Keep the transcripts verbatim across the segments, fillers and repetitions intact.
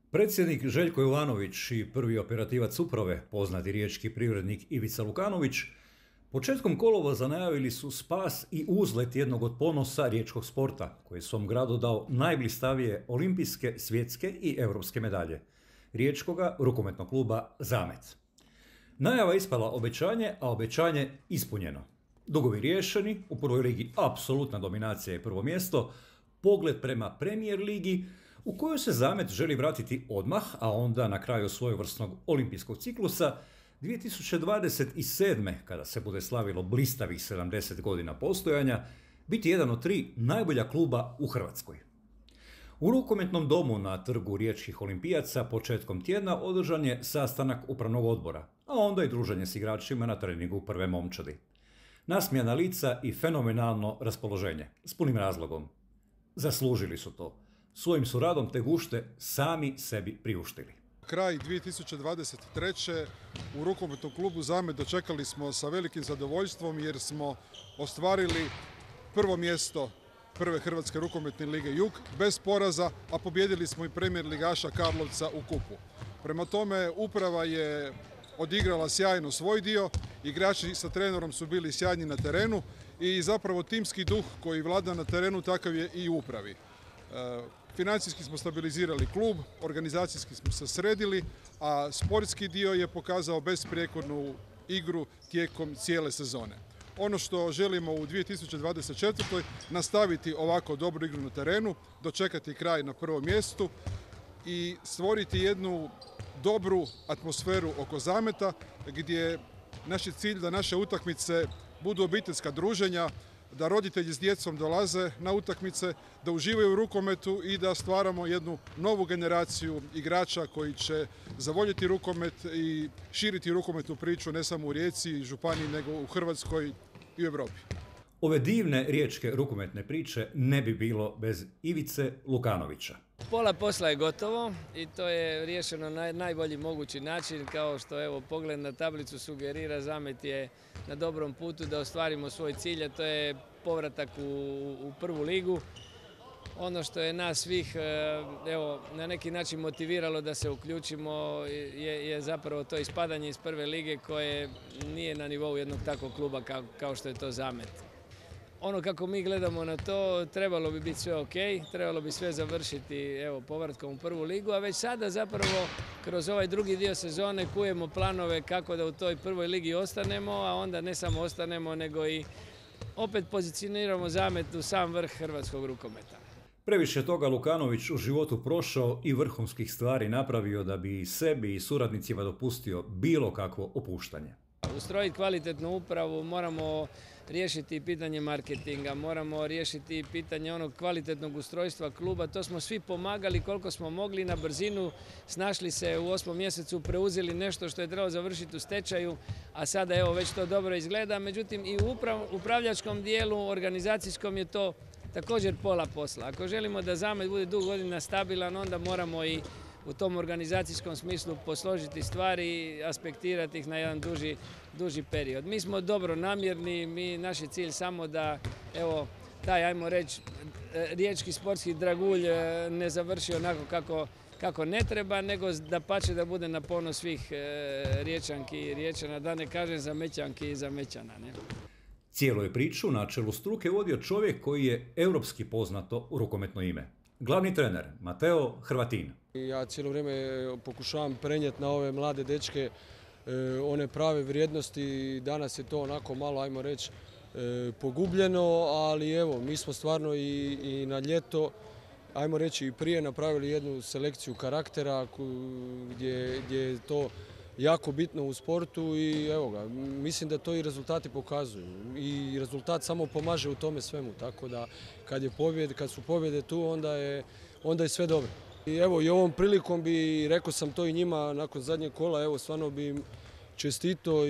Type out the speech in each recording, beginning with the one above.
Predsjednik Željko Jovanović i prvi operativac uprave, poznati riječki privrednik Ivica Lukanović, početkom kolovoza najavili su spas i uzlet jednog od ponosa riječkog sporta, koji je svom gradu dao najblistavije olimpijske, svjetske i europske medalje, riječkoga rukometnog kluba Zamet. Najava ispala obećanje, a obećanje ispunjeno. Dugovi riješeni, u prvoj ligi apsolutna dominacija i prvo mjesto, pogled prema Premier ligi, u kojoj se Zamet želi vratiti odmah, a onda na kraju svojevrsnog olimpijskog ciklusa, dvije tisuće dvadeset sedme. kada se bude slavilo blistavih sedamdeset godina postojanja, biti jedan od tri najbolja kluba u Hrvatskoj. U rukometnom domu na trgu riječkih olimpijaca početkom tjedna održan je sastanak upravnog odbora, a onda i druženje s igračima na treningu prve momčadi. Nasmijana lica i fenomenalno raspoloženje, s punim razlogom. Zaslužili su to. Svojim su radom te gušte sami sebi priuštili. Kraj dvije tisuće dvadeset treće. u rukometnom klubu Zamet dočekali smo sa velikim zadovoljstvom jer smo ostvarili prvo mjesto prve Hrvatske rukometne lige Jug bez poraza, a pobijedili smo i premijer ligaša Karlovca u kupu. Prema tome uprava je odigrala sjajno svoj dio, igrači sa trenerom su bili sjajni na terenu i zapravo timski duh koji vlada na terenu takav je i u upravi. Financijski smo stabilizirali klub, organizacijski smo se sredili, a sportski dio je pokazao besprijekornu igru tijekom cijele sezone. Ono što želimo u dvije tisuće dvadeset četvrtoj. nastaviti ovako dobru igru na terenu, dočekati kraj na prvom mjestu i stvoriti jednu dobru atmosferu oko Zameta gdje naš je cilj da naše utakmice budu obiteljska druženja, da roditelji s djecom dolaze na utakmice, da uživaju u rukometu i da stvaramo jednu novu generaciju igrača koji će zavoljeti rukomet i širiti rukometnu priču ne samo u Rijeci i županiji, nego u Hrvatskoj i u Europi. Ove divne riječke rukometne priče ne bi bilo bez Ivice Lukanovića. Pola posla je gotovo i to je riješeno na najbolji mogući način, kao što evo pogled na tablicu sugerira, Zamet je na dobrom putu da ostvarimo svoj cilj, a to je povratak u, u prvu ligu. Ono što je nas svih evo, na neki način motiviralo da se uključimo je, je zapravo to ispadanje iz prve lige koje nije na nivou jednog takvog kluba kao, kao što je to Zamet. Ono kako mi gledamo na to, trebalo bi biti sve ok, trebalo bi sve završiti evo, povratkom u prvu ligu, a već sada zapravo kroz ovaj drugi dio sezone kujemo planove kako da u toj prvoj ligi ostanemo, a onda ne samo ostanemo, nego i opet pozicioniramo Zamet u sam vrh hrvatskog rukometa. Previše toga Lukanović u životu prošao i vrhunskih stvari napravio da bi sebi i suradnicima dopustio bilo kakvo opuštanje. Ustrojiti kvalitetnu upravu, moramo riješiti pitanje marketinga, moramo riješiti pitanje onog kvalitetnog ustrojstva kluba. To smo svi pomagali koliko smo mogli na brzinu, snašli se u osmom mjesecu, preuzeli nešto što je trebalo završiti u stečaju, a sada evo već to dobro izgleda. Međutim i u upravljačkom dijelu, organizacijskom je to također pola posla. Ako želimo da Zamet bude dugo godina stabilan, onda moramo i u tom organizacijskom smislu posložiti stvari i aspektirati ih na jedan duži, duži period. Mi smo dobro namjerni, mi, naš je cilj samo da evo, taj, ajmo reći, riječki sportski dragulj ne završi onako kako, kako ne treba, nego da pače da bude na ponos svih riječanki i riječana, da ne kažem zamećanki i zamećana. Ne? Cijelu je priču na čelu struke vodio čovjek koji je europski poznato rukometno ime. Glavni trener Mateo Hrvatin. Ja cijelo vrijeme pokušavam prenijeti na ove mlade dečke one prave vrijednosti. Danas je to onako malo, ajmo reći, pogubljeno, ali evo, mi smo stvarno i, i na ljeto, ajmo reći i prije, napravili jednu selekciju karaktera gdje, gdje je to jako bitno u sportu i evo ga, mislim da to i rezultati pokazuju i rezultat samo pomaže u tome svemu, tako da kad, je pobjed, kad su pobjede tu onda je, onda je sve dobro. I evo i ovom prilikom bi, rekao sam to i njima nakon zadnjeg kola, evo stvarno bi im čestito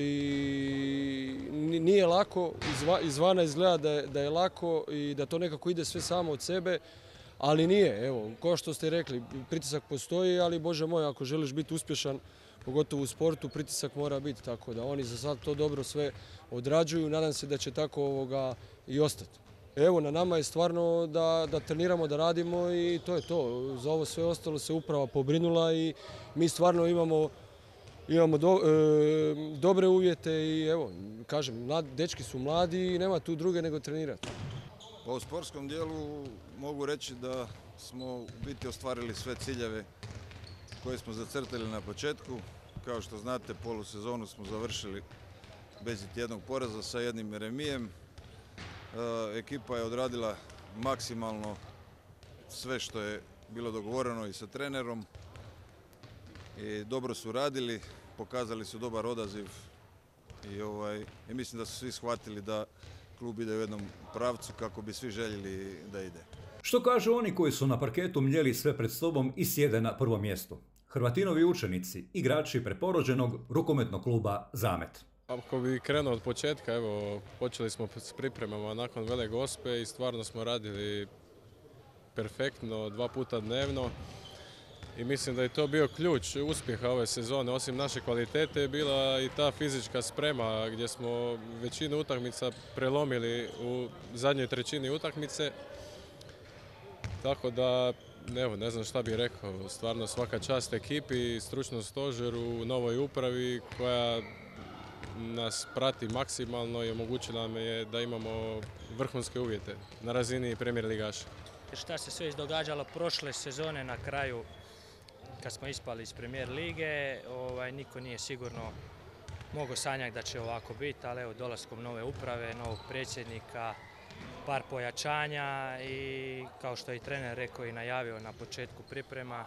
i nije lako, izva, izvana izgleda da je, da je lako i da to nekako ide sve samo od sebe, ali nije, evo, kao što ste rekli, pritisak postoji, ali Bože moj, ako želiš biti uspješan, pogotovo u sportu, pritisak mora biti, tako da oni za sad to dobro sve odrađuju, nadam se da će tako ovoga i ostati. Evo, na nama je stvarno da, da treniramo, da radimo i to je to. Za ovo sve ostalo se uprava pobrinula i mi stvarno imamo, imamo do, e, dobre uvjete i evo, kažem, mlad, dečki su mladi i nema tu druge nego trenirati. Pa u sportskom dijelu mogu reći da smo u biti ostvarili sve ciljeve koje smo zacrtali na početku. Kao što znate, polusezonu smo završili bez jednog poraza sa jednim remijem. E, ekipa je odradila maksimalno sve što je bilo dogovoreno i sa trenerom. I dobro su radili, pokazali su dobar odaziv i, ovaj, i mislim da su svi shvatili da klub ide u jednom pravcu kako bi svi željeli da ide. Što kažu oni koji su na parketu mljeli sve pred sobom i sjede na prvom mjestu? Hrvatinovi učenici, igrači preporođenog rukometnog kluba Zamet. Ako bi krenuo od početka, evo, počeli smo s pripremama nakon Vele Gospe i stvarno smo radili perfektno, dva puta dnevno. I mislim da je to bio ključ uspjeha ove sezone. Osim naše kvalitete je bila i ta fizička sprema gdje smo većinu utakmica prelomili u zadnjoj trećini utakmice. Tako da, evo, ne znam šta bih rekao, stvarno svaka čast ekipi, stručnom stožeru, novoj upravi koja nas prati maksimalno i omogućila nam je da imamo vrhunske uvjete na razini Premier ligaša. Šta se sve izdogađalo prošle sezone na kraju kad smo ispali iz Premier lige, ovaj, niko nije sigurno mogao sanjati da će ovako biti, ali evo, dolaskom nove uprave, novog predsjednika, par pojačanja i kao što je i trener rekao i najavio na početku priprema,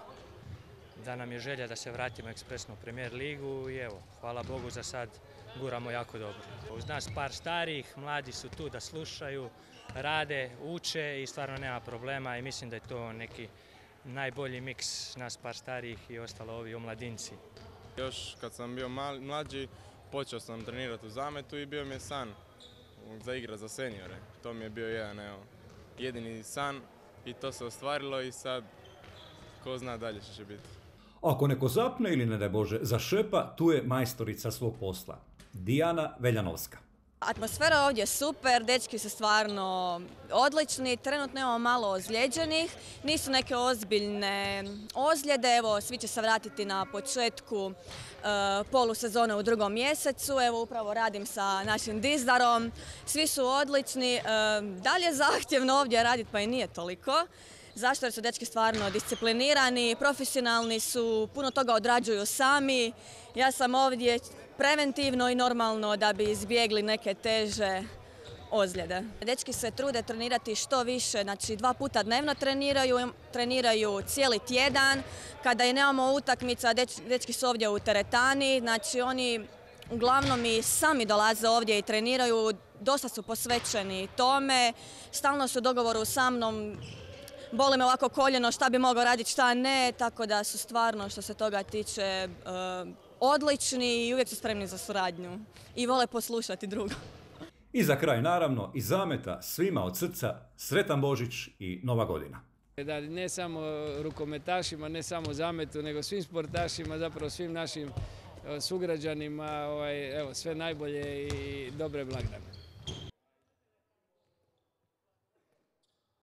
da nam je želja da se vratimo ekspresno u Premier ligu i evo, hvala Bogu za sad guramo jako dobro. Uz nas par starih, mladi su tu da slušaju, rade, uče i stvarno nema problema i mislim da je to neki najbolji miks nas par starijih i ostalo ovi omladinci. Još kad sam bio mlađi, počeo sam trenirati u Zametu i bio mi je san za igra za seniore. To mi je bio jedan, evo, jedini san i to se ostvarilo i sad ko zna dalje što će biti. Ako neko zapne ili ne daj Bože zašepa, tu je majstorica svog posla. Dijana Veljanovska. Atmosfera ovdje je super, dečki su stvarno odlični, trenutno imamo malo ozlijeđenih, nisu neke ozbiljne ozljede, evo svi će se vratiti na početku e, polusezone u drugom mjesecu, evo upravo radim sa našim dizdarom, svi su odlični, e, dalje zahtjevno ovdje raditi pa i nije toliko. Zašto? Jer su dečki stvarno disciplinirani, profesionalni su, puno toga odrađuju sami. Ja sam ovdje preventivno i normalno da bi izbjegli neke teže ozljede. Dečki se trude trenirati što više, znači dva puta dnevno treniraju, treniraju cijeli tjedan. Kada i nemamo utakmica, deč, dečki su ovdje u teretani, znači oni uglavnom i sami dolaze ovdje i treniraju, dosta su posvećeni tome, stalno su u dogovoru sa mnom. Boli me ovako koljeno šta bi mogao raditi, šta ne, tako da su stvarno što se toga tiče uh, odlični i uvijek su spremni za suradnju i vole poslušati drugo. I za kraj naravno iz Zameta svima od srca sretan Božić i Nova godina. Da ne samo rukometašima, ne samo Zametu, nego svim sportašima, zapravo svim našim sugrađanima, ovaj, evo, sve najbolje i dobre blagdane.